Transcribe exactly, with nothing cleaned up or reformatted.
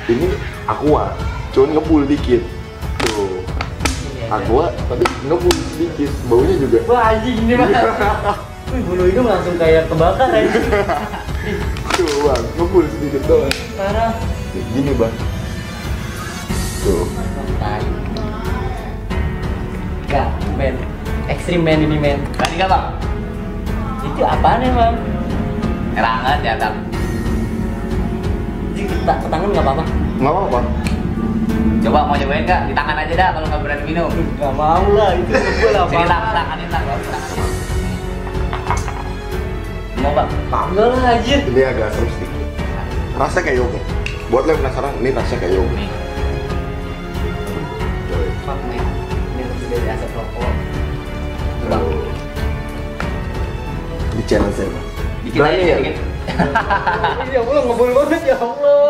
Ini aqua, cuman ngebul dikit. Tuh. Aqua tapi ngebul sedikit, baunya juga. Wah anjing ini mah. Wih, bulu hidung langsung kayak kebakar ya. Tuh bang, ngebul sedikit doang. Parah. Gini bang. Tuh. Enggak, men. Ekstrim men ini men. Tadi nggak bang? Itu apaan emang? Erangan ya bang. Jadi kita ke tangan nggak apa-apa? Nggak apa-apa. Coba mau cobain nggak? Di tangan aja dah kalau nggak berani minum. Nggak mau lah, itu gue lah. Sini lang, tanganin lang, baru tangan. Mau bang? Panggil lah anjir. Ini agak asam sedikit. Rasanya kayak yogurt. Buat lo yang penasaran, ini rasanya kayak yogurt. Nih. Fuck man. Ini masih dari asap rokok. Tuh, bang. Di challenge saya bang. Dikit Berani aja, ya? dikit. Ya Allah ngebul banget ya Allah.